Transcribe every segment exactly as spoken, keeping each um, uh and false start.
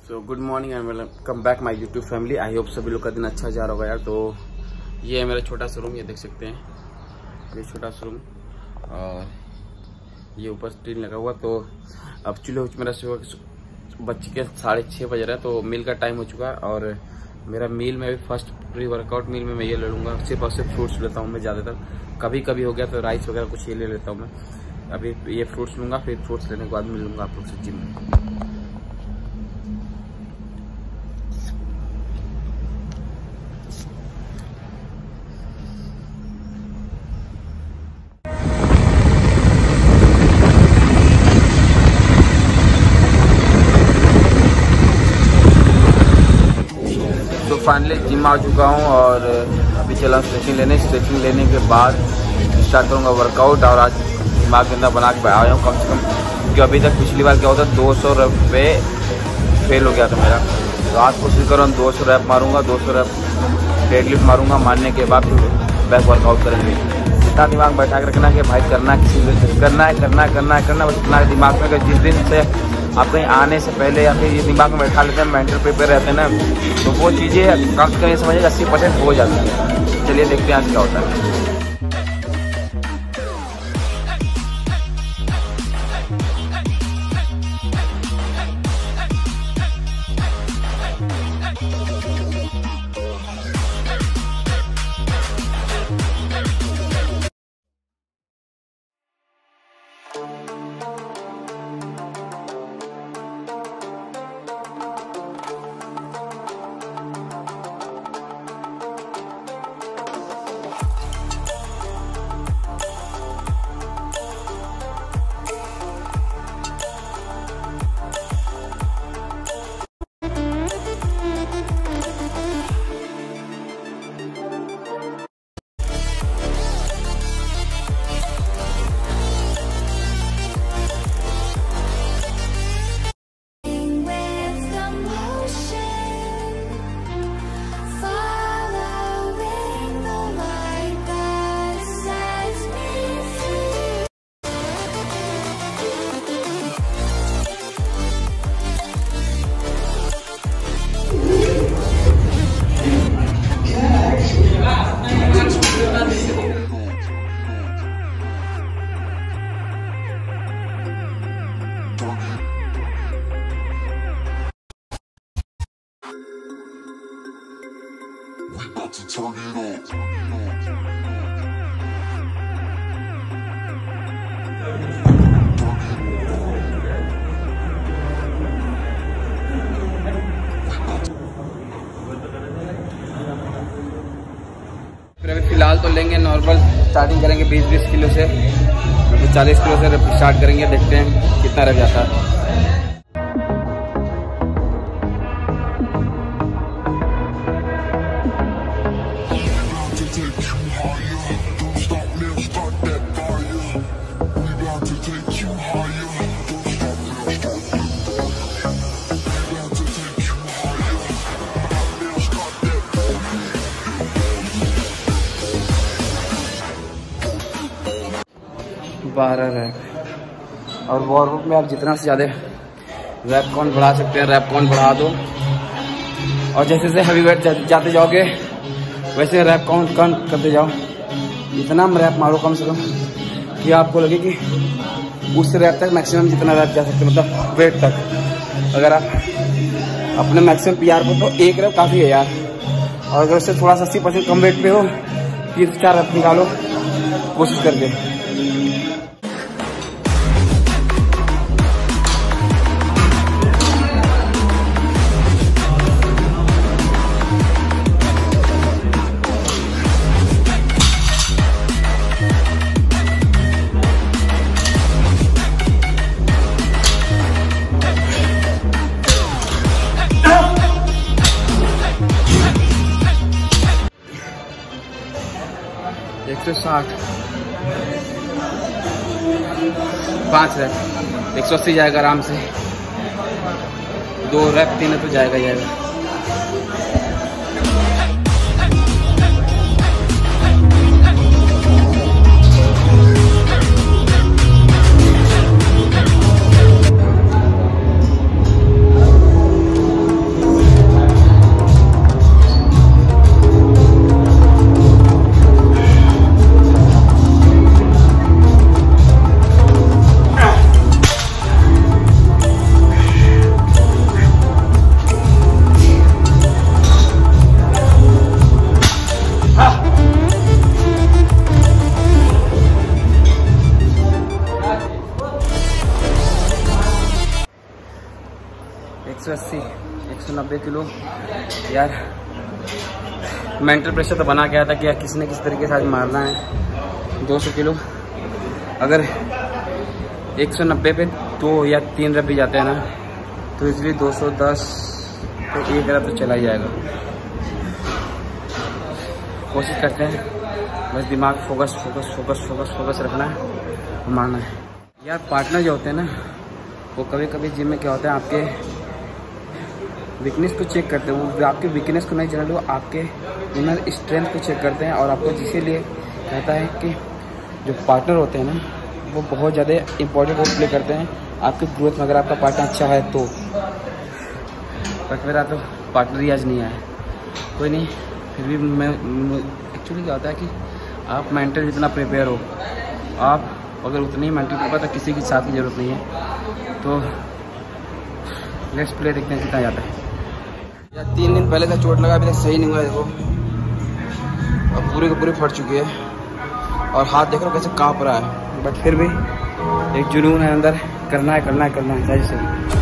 So good morning and welcome back my YouTube family. I hope सभी लोग का दिन अच्छा जा रहा होगा यार। तो ये है मेरा छोटा सा रूम, ये देख सकते हैं, ये छोटा सा रूम और ये ऊपर स्क्रीन लगा हुआ। तो अब चलो मेरा सुबह बच्चे के साढ़े छः बज रहा है, तो मील का टाइम हो चुका है। और मेरा मील में भी फर्स्ट प्री वर्कआउट मील में मैं ये ले लूँगा, सिर्फ और सिर्फ फ्रूट्स लेता हूँ मैं ज़्यादातर। कभी कभी हो गया तो राइस वगैरह कुछ ये ले लेता हूँ मैं। अभी ये फ्रूट्स लूँगा, फिर फ्रूट्स लेने के बाद मिल लूँगा आप लोग से जिम में। फाइनली जिम आ चुका हूँ और अभी चला स्ट्रेचिंग लेने स्ट्रेचिंग लेने के बाद स्टार्ट करूँगा वर्कआउट। और आज दिमाग के अंदर बना के आया हूँ कम से कम, क्योंकि अभी तक पिछली बार क्या होता दो सौ रुपये फेल हो गया था मेरा। तो आज कोशिश कर रहा हूँ दो सौ रैप मारूंगा, दो सौ रैप डेडलिफ्ट मारूंगा। मारने के बाद बैक वर्कआउट करेंगे। इतना दिमाग बैठा के रखना कि भाई करना किसी करना है करना है करना है करना बस इतना दिमाग में। जिस दिन से आप कहीं आने से पहले या फिर ये दिमाग में बैठा लेते हैं, मेंटल प्रिपेयर रहते हैं ना, तो वो चीज़ें कम से कम ये समझिए अस्सी परसेंट हो जाती है। चलिए देखते हैं आज क्या होता है। To turn it on. फिलहाल तो लेंगे नॉर्मल, स्टार्टिंग करेंगे बीस बीस किलो से, तो चालीस किलो से स्टार्ट करेंगे। देखते हैं कितना रह जाता है। बारह रैप और वॉर्मअप में आप जितना से ज़्यादा रैप काउंट बढ़ा सकते हैं रैप काउंट बढ़ा दो। और जैसे जैसे हैवी वेट जाते जाओगे वैसे रैप काउंट कम करते जाओ। इतना रैप मारो कम से कम कि आपको लगे कि उस रैप तक मैक्सिमम जितना रैप जा सकते मतलब वेट तक। अगर आप अपने मैक्सिमम पी आर को तो एक रैप काफ़ी है यार। और अगर उससे थोड़ा सा अस्सी परसेंट कम वेट पे हो फिर चार रैप निकालो कोशिश करके। एक सौ साठ पाँच रैप एक सौ अस्सी जाएगा आराम से। दो रैप तीन तो जाएगा जाएगा। सौ अस्सी, एक सौ नब्बे किलो। यार मेंटल प्रेशर तो बना गया था कि यार किसी न किसी तरीके से आज मारना है। दो सौ किलो अगर एक सौ नब्बे पे दो या तीन रब भी जाते हैं ना, तो इसलिए दो सौ दस तो एक रब तो चला ही जाएगा। कोशिश करते हैं, बस दिमाग focus focus focus focus focus रखना है और मारना है। यार पार्टनर जो होते हैं ना, वो कभी कभी जिम में क्या होता है, आपके वीकनेस को चेक करते हैं। वो आपके वीकनेस को नहीं जानते, वो आपके इनर स्ट्रेंथ को चेक करते हैं। और आपको इसीलिए कहता है कि जो पार्टनर होते हैं ना, वो बहुत ज़्यादा इंपॉर्टेंट रोल प्ले करते हैं आपकी ग्रोथ में। अगर आपका पार्टनर अच्छा है तो। बट मेरा तो पार्टनर ही आज नहीं आया, कोई नहीं। फिर भी मैं एक्चुअली क्या होता है कि आप मेंटल जितना प्रिपेयर हो, आप अगर उतनी ही मेंटल प्रिपेयर, तो किसी की साथ की ज़रूरत नहीं है। तो लेट्स प्ले, देखते हैं कितना जाता है। यार तीन दिन पहले से चोट लगा, अभी तक सही नहीं हुआ है। देखो अब पूरी की पूरी फट चुकी है और हाथ देख रहा हूँ कैसे काँप रहा है। बट फिर भी एक जुनून है अंदर, करना है करना है करना है चाहिए से।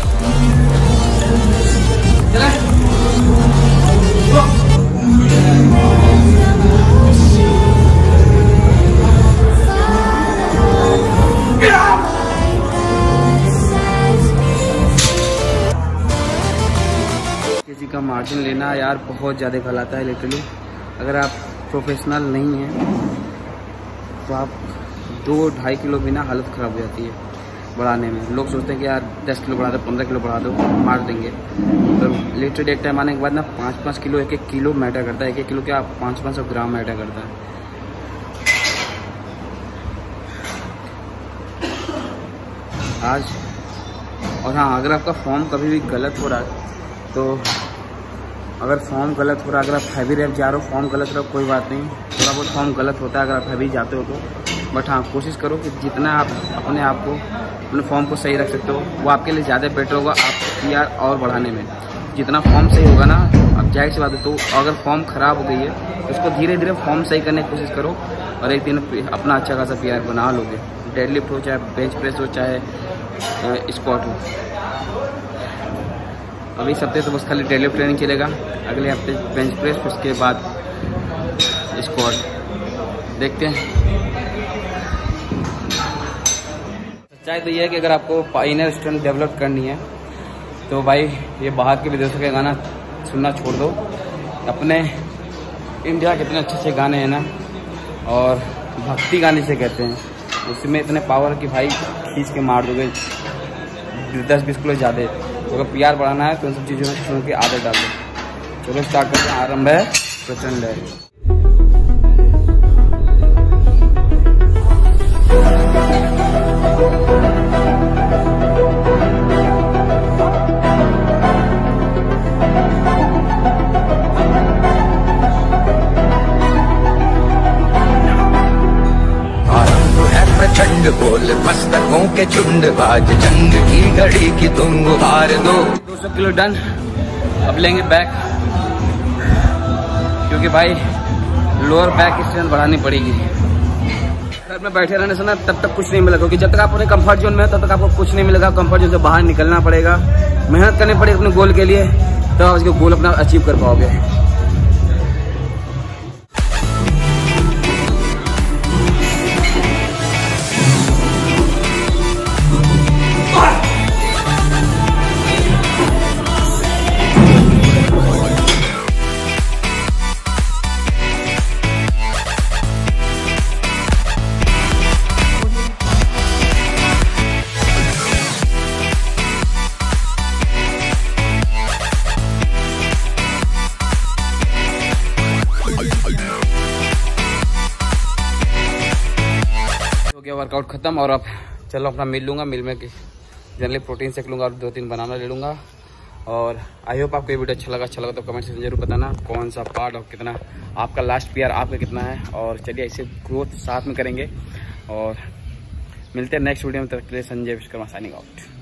किसी का मार्जिन लेना यार बहुत ज़्यादा गलत है लिटरली। अगर आप प्रोफेशनल नहीं हैं तो आप दो ढाई किलो बिना हालत ख़राब हो जाती है बढ़ाने में। लोग सोचते हैं कि यार दस किलो बढ़ा दो, पंद्रह किलो बढ़ा दो, मार देंगे। तो लिटरली एक टाइम आने के बाद ना पाँच पाँच किलो एक एक किलो मैटर करता है। एक एक किलो क्या पाँच पाँच सौ ग्राम मैटर करता है। आज और हाँ, अगर आपका फॉर्म कभी भी गलत हो रहा है तो अगर फॉर्म गलत हो रहा है, अगर आप हैवी रैप जा रहे हो, फॉर्म गलत हो रहा है, कोई बात नहीं, थोड़ा बहुत फॉर्म गलत होता है अगर आप हैवी जाते हो तो। बट हाँ, कोशिश करो कि जितना आप अपने आप को, अपने फॉर्म को सही रख सकते हो, वो आपके लिए ज़्यादा बेटर होगा आप पीआर और बढ़ाने में। जितना फॉर्म सही होगा ना, अब जाहिर सी बात है, तो अगर फॉर्म ख़राब हो गई है तो उसको धीरे धीरे फॉर्म सही करने की कोशिश करो और एक दिन अपना अच्छा खासा पीआर बना लोगे। डेडलिफ्ट हो, चाहे बेंच प्रेस हो, चाहे स्क्वाट हो। अभी इस हफ्ते तो बस खाली डेडलिफ्ट ट्रेनिंग चलेगा, अगले हफ्ते बेंच प्रेस, उसके बाद स्क्वाट। देखते हैं। सच्चाई तो ये है कि अगर आपको इनर स्ट्रेंथ डेवलप करनी है तो भाई ये बाहर के विदेशों के गाना सुनना छोड़ दो। अपने इंडिया के इतने अच्छे अच्छे गाने हैं ना, और भक्ति गाने से कहते हैं, उसमें इतने पावर कि भाई खींच के मार दोगे दस बीस किलो ज़्यादा। तो अगर पीआर बढ़ाना है तो उन सब चीज़ों में सुन के आदत डाल दो। चलो स्टार्ट करते हैं। आरंभ है प्रचंड है। प्रचंड बोल मस्तकों के झुंड, बाज जंग की घड़ी की तुम गुहार दो। दो सौ किलो डन। अब लेंगे बैक, क्योंकि भाई लोअर बैक की स्ट्रेंथ बढ़ानी पड़ेगी। घर में बैठे रहने से ना तब तक कुछ नहीं मिलेगा, क्योंकि जब तक आप अपने कंफर्ट जोन में हो तब तक आपको कुछ नहीं मिलेगा। कंफर्ट जोन से बाहर निकलना पड़ेगा, मेहनत करनी पड़ेगी अपने गोल के लिए, तब तो आप उसके गोल अपना अचीव कर पाओगे। वर्कआउट खत्म और अब चलो अपना मिल लूँगा। मिल में जनरली प्रोटीन सेक लूँगा और दो तीन बनाना ले लूँगा। और आई होप आपको ये वीडियो अच्छा लगा। अच्छा लगा तो कमेंट सेक्शन जरूर बताना कौन सा पार्ट और कितना आपका लास्ट पीआर आपका कितना है। और चलिए ऐसे ग्रोथ साथ में करेंगे और मिलते हैं नेक्स्ट वीडियो में। तब के लिए संजय विश्वकर्मा साइनिंग आउट।